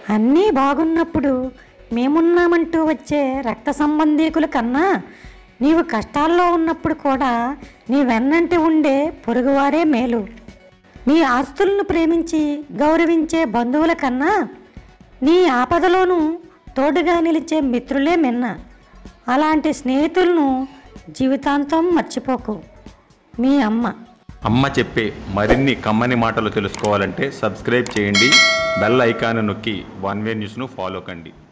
అన్నీ బాగున్నప్పుడు మేమున్నామంటూ వచ్చే రక్త సంబంధీకుల కన్నా నీవు కష్టాల్లో ఉన్నప్పుడు కూడా నీ వెన్నంటి ఉండే పొరుగువారే మేలు. నీ ఆస్తులను ప్రేమించి గౌరవించే బంధువుల కన్నా నీ ఆపదలోనూ తోడుగా నిలిచే మిత్రులే మిన్న. అలాంటి స్నేహితులను జీవితాంతం మర్చిపోకు. మీ అమ్మ. అమ్మ చెప్పే మరిన్ని కమ్మని మాటలు తెలుసుకోవాలంటే సబ్స్క్రైబ్ చేయండి, బెల్ ఐకాన్ నొక్కి వన్ వే న్యూస్ను ఫాలో కండి.